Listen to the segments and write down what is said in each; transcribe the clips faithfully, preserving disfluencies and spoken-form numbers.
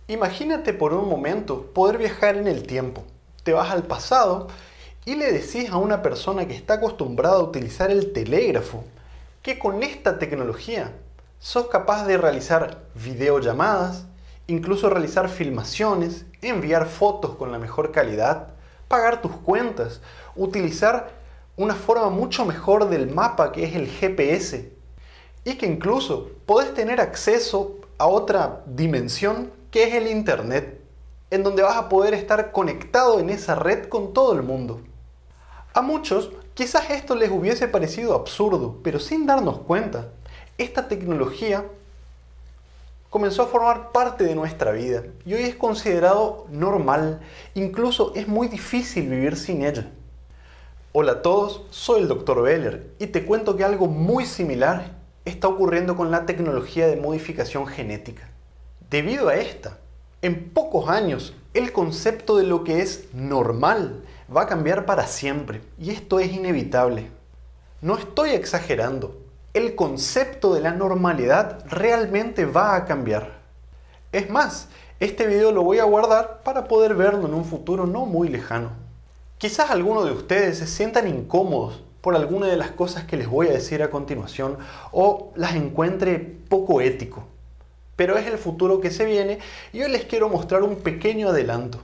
Imagínate por un momento poder viajar en el tiempo. Te vas al pasado y le decís a una persona que está acostumbrada a utilizar el telégrafo que con esta tecnología sos capaz de realizar videollamadas, incluso realizar filmaciones, enviar fotos con la mejor calidad, pagar tus cuentas, utilizar una forma mucho mejor del mapa que es el G P S y que incluso podés tener acceso a otra dimensión que es el Internet, en donde vas a poder estar conectado en esa red con todo el mundo. A muchos quizás esto les hubiese parecido absurdo, pero sin darnos cuenta, esta tecnología comenzó a formar parte de nuestra vida y hoy es considerado normal, incluso es muy difícil vivir sin ella. Hola a todos, soy el doctor Beller y te cuento que algo muy similar está ocurriendo con la tecnología de modificación genética. Debido a esta, en pocos años el concepto de lo que es normal va a cambiar para siempre y esto es inevitable. No estoy exagerando, el concepto de la normalidad realmente va a cambiar. Es más, este video lo voy a guardar para poder verlo en un futuro no muy lejano. Quizás algunos de ustedes se sientan incómodos por alguna de las cosas que les voy a decir a continuación o las encuentre poco ético. Pero es el futuro que se viene y hoy les quiero mostrar un pequeño adelanto.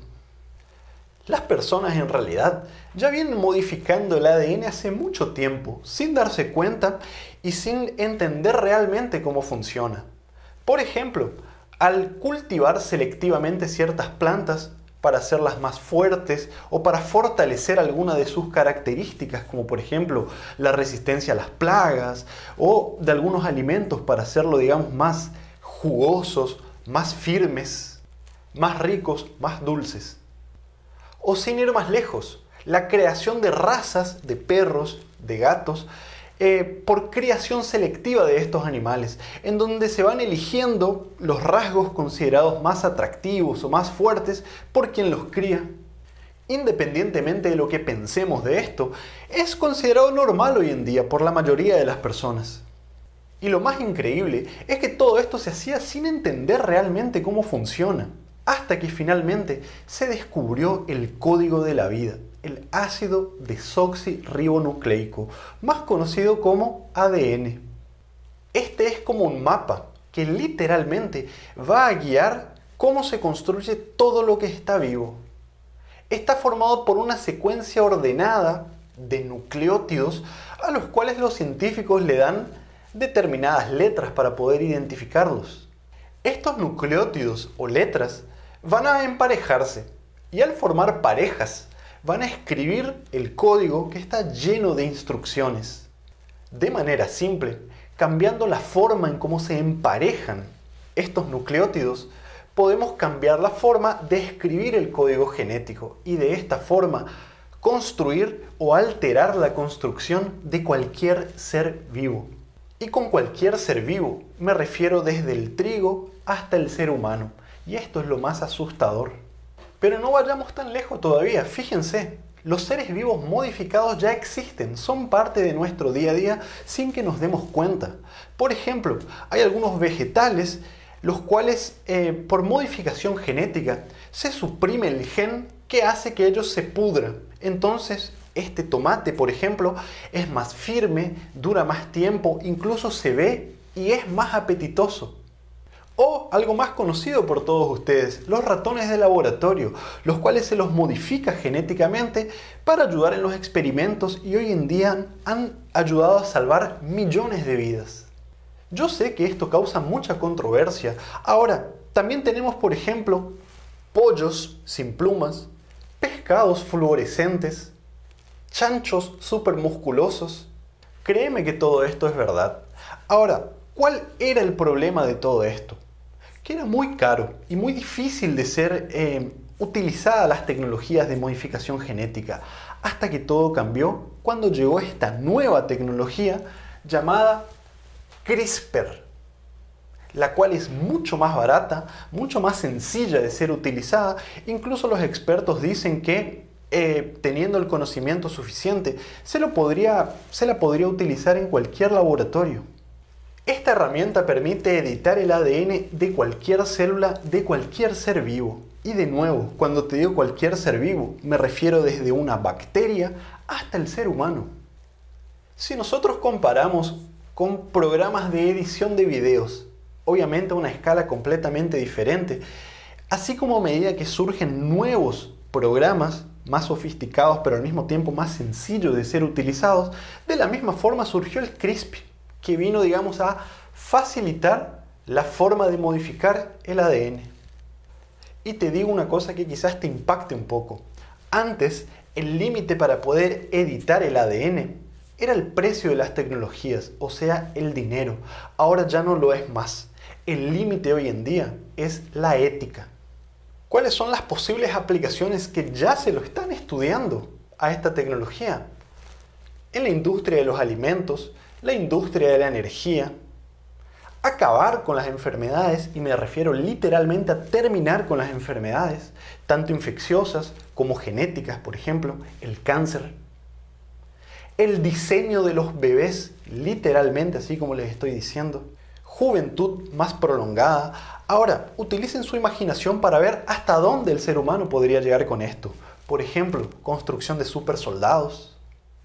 Las personas en realidad ya vienen modificando el A D N hace mucho tiempo, sin darse cuenta y sin entender realmente cómo funciona. Por ejemplo, al cultivar selectivamente ciertas plantas para hacerlas más fuertes o para fortalecer alguna de sus características, como por ejemplo la resistencia a las plagas o de algunos alimentos para hacerlo, digamos, más jugosos, más firmes, más ricos, más dulces. O sin ir más lejos, la creación de razas de perros, de gatos, eh, por creación selectiva de estos animales, en donde se van eligiendo los rasgos considerados más atractivos o más fuertes por quien los cría. Independientemente de lo que pensemos de esto, es considerado normal hoy en día por la mayoría de las personas. Y lo más increíble es que todo esto se hacía sin entender realmente cómo funciona, hasta que finalmente se descubrió el código de la vida, el ácido desoxirribonucleico, más conocido como A D N. Este es como un mapa que literalmente va a guiar cómo se construye todo lo que está vivo. Está formado por una secuencia ordenada de nucleótidos a los cuales los científicos le dan determinadas letras para poder identificarlos. Estos nucleótidos o letras van a emparejarse y al formar parejas van a escribir el código que está lleno de instrucciones. De manera simple, cambiando la forma en cómo se emparejan estos nucleótidos, podemos cambiar la forma de escribir el código genético y de esta forma construir o alterar la construcción de cualquier ser vivo. Y con cualquier ser vivo me refiero desde el trigo hasta el ser humano. Y esto es lo más asustador. Pero no vayamos tan lejos todavía. Fíjense, los seres vivos modificados ya existen, son parte de nuestro día a día sin que nos demos cuenta. Por ejemplo, hay algunos vegetales los cuales eh, por modificación genética se suprime el gen que hace que ellos se pudran. Entonces, este tomate, por ejemplo, es más firme, dura más tiempo, incluso se ve y es más apetitoso. O algo más conocido por todos ustedes, los ratones de laboratorio, los cuales se los modifica genéticamente para ayudar en los experimentos y hoy en día han ayudado a salvar millones de vidas. Yo sé que esto causa mucha controversia. Ahora, también tenemos, por ejemplo, pollos sin plumas, pescados fluorescentes, chanchos supermusculosos. Créeme que todo esto es verdad. Ahora, ¿cuál era el problema de todo esto? Que era muy caro y muy difícil de ser eh, utilizadas las tecnologías de modificación genética, hasta que todo cambió cuando llegó esta nueva tecnología llamada CRISPR, la cual es mucho más barata, mucho más sencilla de ser utilizada. Incluso los expertos dicen que eh, teniendo el conocimiento suficiente se, lo podría, se la podría utilizar en cualquier laboratorio. Esta herramienta permite editar el A D N de cualquier célula de cualquier ser vivo. Y de nuevo, cuando te digo cualquier ser vivo, me refiero desde una bacteria hasta el ser humano. Si nosotros comparamos con programas de edición de videos, obviamente a una escala completamente diferente, así como a medida que surgen nuevos programas más sofisticados pero al mismo tiempo más sencillos de ser utilizados, de la misma forma surgió el CRISPR, que vino, digamos, a facilitar la forma de modificar el A D N. Y te digo una cosa que quizás te impacte un poco. Antes, el límite para poder editar el A D N era el precio de las tecnologías, o sea, el dinero. Ahora ya no lo es más. El límite hoy en día es la ética. ¿Cuáles son las posibles aplicaciones que ya se lo están estudiando a esta tecnología? En la industria de los alimentos, la industria de la energía, acabar con las enfermedades, y me refiero literalmente a terminar con las enfermedades, tanto infecciosas como genéticas, por ejemplo, el cáncer. El diseño de los bebés, literalmente, así como les estoy diciendo. Juventud más prolongada. Ahora, utilicen su imaginación para ver hasta dónde el ser humano podría llegar con esto. Por ejemplo, construcción de supersoldados.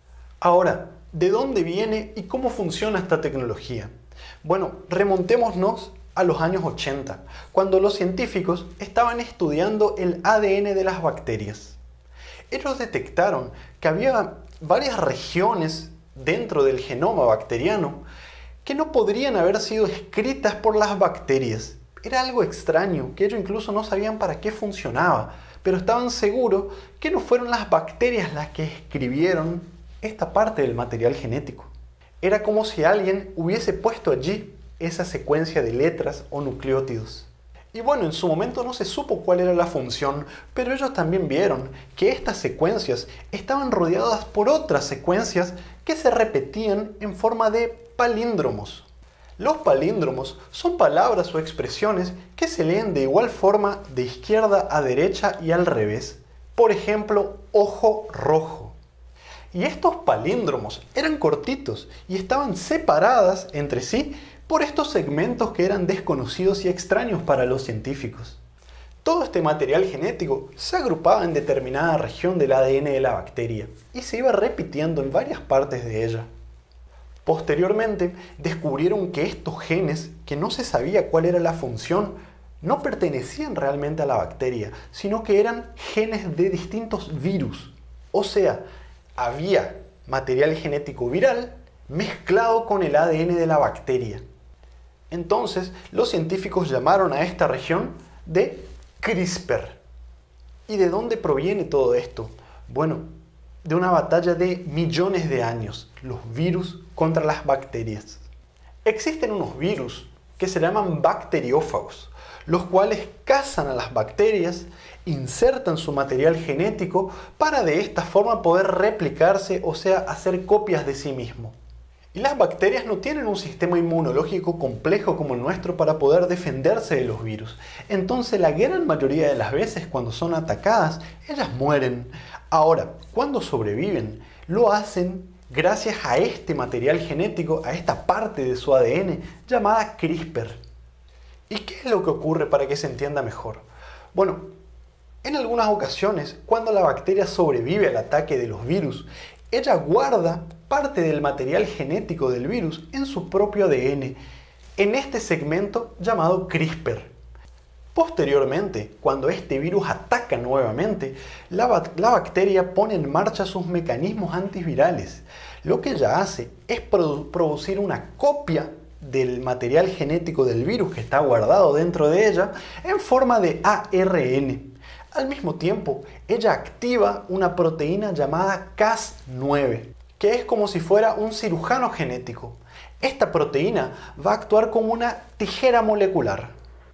Ahora, ¿de dónde viene y cómo funciona esta tecnología? Bueno, remontémonos a los años ochenta, cuando los científicos estaban estudiando el A D N de las bacterias. Ellos detectaron que había varias regiones dentro del genoma bacteriano que no podrían haber sido escritas por las bacterias. Era algo extraño, que ellos incluso no sabían para qué funcionaba, pero estaban seguros que no fueron las bacterias las que escribieron esta parte del material genético. Era como si alguien hubiese puesto allí esa secuencia de letras o nucleótidos. Y bueno, en su momento no se supo cuál era la función, pero ellos también vieron que estas secuencias estaban rodeadas por otras secuencias que se repetían en forma de palíndromos. Los palíndromos son palabras o expresiones que se leen de igual forma de izquierda a derecha y al revés. Por ejemplo, ojo rojo. Y estos palíndromos eran cortitos y estaban separadas entre sí por estos segmentos que eran desconocidos y extraños para los científicos. Todo este material genético se agrupaba en determinada región del A D N de la bacteria y se iba repitiendo en varias partes de ella. Posteriormente descubrieron que estos genes, que no se sabía cuál era la función, no pertenecían realmente a la bacteria, sino que eran genes de distintos virus. O sea, había material genético viral mezclado con el A D N de la bacteria. Entonces, los científicos llamaron a esta región de CRISPR. ¿Y de dónde proviene todo esto? Bueno, de una batalla de millones de años, los virus contra las bacterias. Existen unos virus que se llaman bacteriófagos, los cuales cazan a las bacterias, insertan su material genético para de esta forma poder replicarse, o sea, hacer copias de sí mismo. Y las bacterias no tienen un sistema inmunológico complejo como el nuestro para poder defenderse de los virus. Entonces, la gran mayoría de las veces cuando son atacadas, ellas mueren. Ahora, cuando sobreviven, lo hacen gracias a este material genético, a esta parte de su A D N llamada CRISPR. ¿Y qué es lo que ocurre para que se entienda mejor? Bueno, en algunas ocasiones, cuando la bacteria sobrevive al ataque de los virus, ella guarda parte del material genético del virus en su propio A D N, en este segmento llamado CRISPR. Posteriormente, cuando este virus ataca nuevamente, la, ba- la bacteria pone en marcha sus mecanismos antivirales. Lo que ella hace es produ- producir una copia del material genético del virus que está guardado dentro de ella en forma de A R N. Al mismo tiempo, ella activa una proteína llamada Cas nueve, que es como si fuera un cirujano genético. Esta proteína va a actuar como una tijera molecular.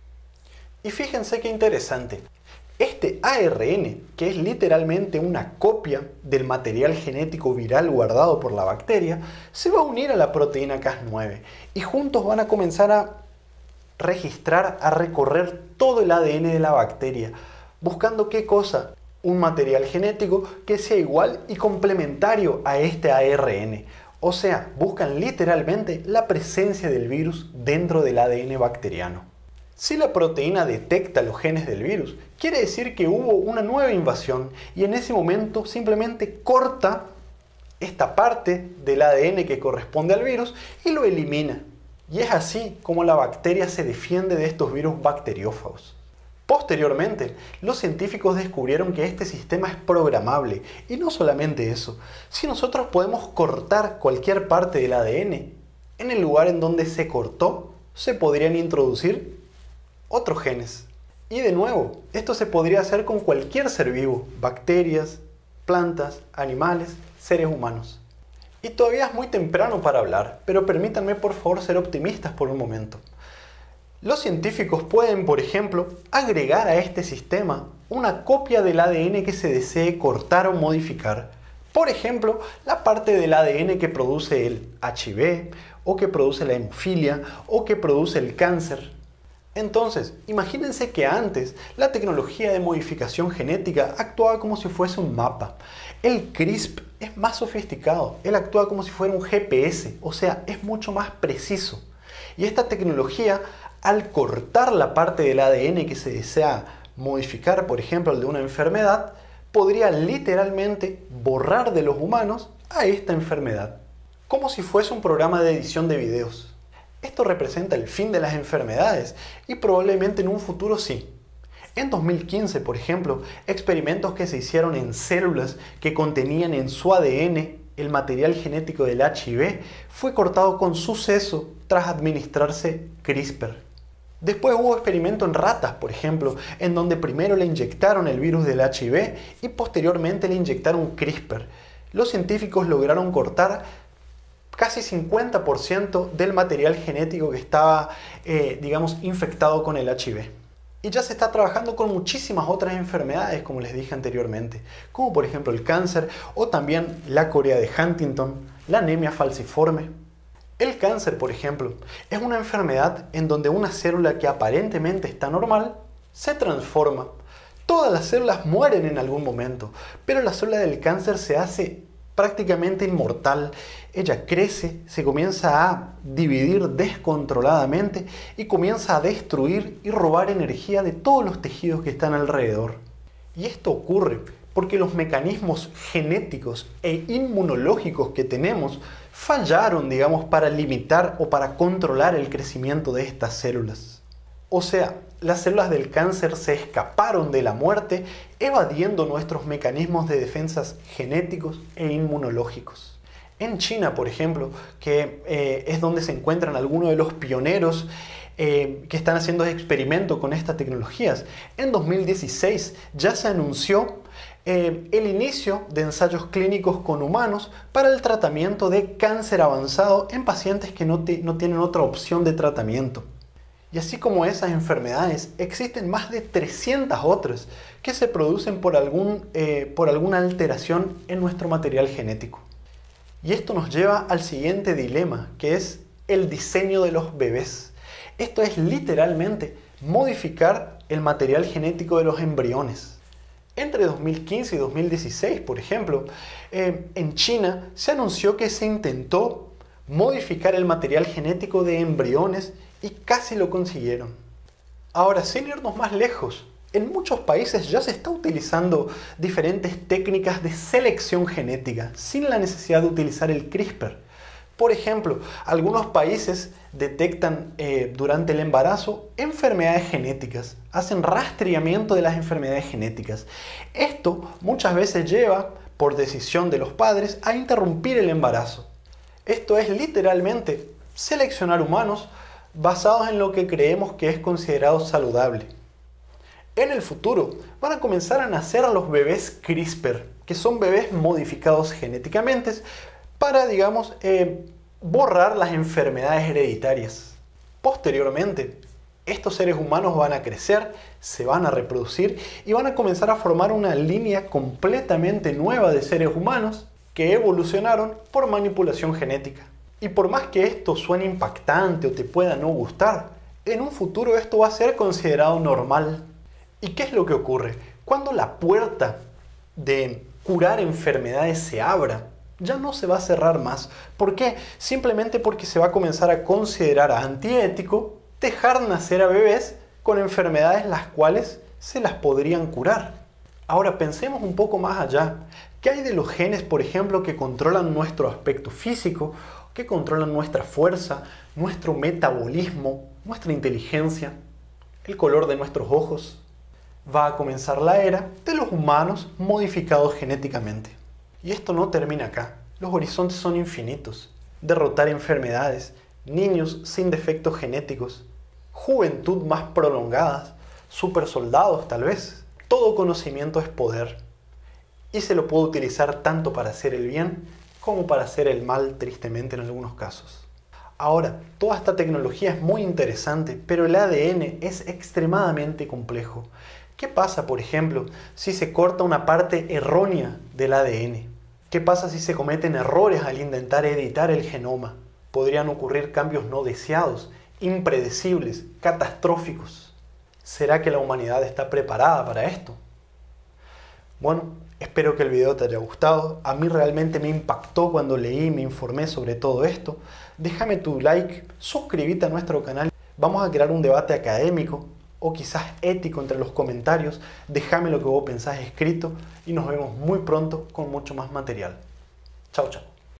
Y fíjense qué interesante. Este A R N, que es literalmente una copia del material genético viral guardado por la bacteria, se va a unir a la proteína Cas nueve y juntos van a comenzar a registrar, a recorrer todo el A D N de la bacteria, buscando qué cosa, un material genético que sea igual y complementario a este A R N. O sea, buscan literalmente la presencia del virus dentro del A D N bacteriano. Si la proteína detecta los genes del virus, quiere decir que hubo una nueva invasión y en ese momento simplemente corta esta parte del A D N que corresponde al virus y lo elimina. Y es así como la bacteria se defiende de estos virus bacteriófagos. Posteriormente, los científicos descubrieron que este sistema es programable y no solamente eso, si nosotros podemos cortar cualquier parte del A D N, en el lugar en donde se cortó se podrían introducir otros genes. Y de nuevo, esto se podría hacer con cualquier ser vivo, bacterias, plantas, animales, seres humanos. Y todavía es muy temprano para hablar, pero permítanme por favor ser optimistas por un momento. Los científicos pueden, por ejemplo, agregar a este sistema una copia del A D N que se desee cortar o modificar. Por ejemplo, la parte del A D N que produce el H I V, o que produce la hemofilia, o que produce el cáncer. Entonces, imagínense que antes la tecnología de modificación genética actuaba como si fuese un mapa. El CRISP es más sofisticado, él actúa como si fuera un G P S, o sea, es mucho más preciso. Y esta tecnología, al cortar la parte del A D N que se desea modificar, por ejemplo, el de una enfermedad, podría literalmente borrar de los humanos a esta enfermedad, como si fuese un programa de edición de videos. Esto representa el fin de las enfermedades y probablemente en un futuro sí. En dos mil quince, por ejemplo, experimentos que se hicieron en células que contenían en su A D N el material genético del H I V fue cortado con suceso tras administrarse CRISPR. Después hubo experimentos en ratas, por ejemplo, en donde primero le inyectaron el virus del H I V y posteriormente le inyectaron CRISPR. Los científicos lograron cortar casi cincuenta por ciento del material genético que estaba, eh, digamos, infectado con el H I V. Y ya se está trabajando con muchísimas otras enfermedades, como les dije anteriormente, como por ejemplo el cáncer o también la corea de Huntington, la anemia falciforme. El cáncer, por ejemplo, es una enfermedad en donde una célula que aparentemente está normal se transforma. Todas las células mueren en algún momento, pero la célula del cáncer se hace prácticamente inmortal. Ella crece, se comienza a dividir descontroladamente y comienza a destruir y robar energía de todos los tejidos que están alrededor. Y esto ocurre porque los mecanismos genéticos e inmunológicos que tenemos fallaron, digamos, para limitar o para controlar el crecimiento de estas células. O sea, las células del cáncer se escaparon de la muerte evadiendo nuestros mecanismos de defensas genéticos e inmunológicos. En China, por ejemplo, que eh, es donde se encuentran algunos de los pioneros eh, que están haciendo experimentos con estas tecnologías, en dos mil dieciséis ya se anunció eh, el inicio de ensayos clínicos con humanos para el tratamiento de cáncer avanzado en pacientes que no, te, no tienen otra opción de tratamiento. Y así como esas enfermedades, existen más de trescientas otras que se producen por, algún, eh, por alguna alteración en nuestro material genético. Y esto nos lleva al siguiente dilema, que es el diseño de los bebés. Esto es literalmente modificar el material genético de los embriones. Entre dos mil quince y dos mil dieciséis, por ejemplo, eh, en China se anunció que se intentó modificar el material genético de embriones y casi lo consiguieron. Ahora, sin irnos más lejos, en muchos países ya se está utilizando diferentes técnicas de selección genética sin la necesidad de utilizar el CRISPR. Por ejemplo, algunos países detectan eh, durante el embarazo enfermedades genéticas, hacen rastreamiento de las enfermedades genéticas. Esto muchas veces lleva, por decisión de los padres, a interrumpir el embarazo. Esto es literalmente seleccionar humanos basados en lo que creemos que es considerado saludable. En el futuro van a comenzar a nacer a los bebés CRISPR, que son bebés modificados genéticamente para, digamos, eh, borrar las enfermedades hereditarias. Posteriormente, estos seres humanos van a crecer, se van a reproducir y van a comenzar a formar una línea completamente nueva de seres humanos que evolucionaron por manipulación genética. Y por más que esto suene impactante o te pueda no gustar, en un futuro esto va a ser considerado normal. ¿Y qué es lo que ocurre? Cuando la puerta de curar enfermedades se abra, ya no se va a cerrar más. ¿Por qué? Simplemente porque se va a comenzar a considerar antiético dejar nacer a bebés con enfermedades las cuales se las podrían curar. Ahora pensemos un poco más allá. ¿Qué hay de los genes, por ejemplo, que controlan nuestro aspecto físico, que controlan nuestra fuerza, nuestro metabolismo, nuestra inteligencia, el color de nuestros ojos? Va a comenzar la era de los humanos modificados genéticamente. Y esto no termina acá. Los horizontes son infinitos. Derrotar enfermedades, niños sin defectos genéticos, juventud más prolongadas, supersoldados tal vez. Todo conocimiento es poder y se lo puede utilizar tanto para hacer el bien como para hacer el mal, tristemente en algunos casos. Ahora, toda esta tecnología es muy interesante, pero el A D N es extremadamente complejo. ¿Qué pasa, por ejemplo, si se corta una parte errónea del A D N? ¿Qué pasa si se cometen errores al intentar editar el genoma? Podrían ocurrir cambios no deseados, impredecibles, catastróficos. ¿Será que la humanidad está preparada para esto? Bueno, espero que el video te haya gustado. A mí realmente me impactó cuando leí y me informé sobre todo esto. Déjame tu like, suscríbete a nuestro canal. Vamos a crear un debate académico o quizás ético entre los comentarios. Déjame lo que vos pensás escrito y nos vemos muy pronto con mucho más material. Chao, chao.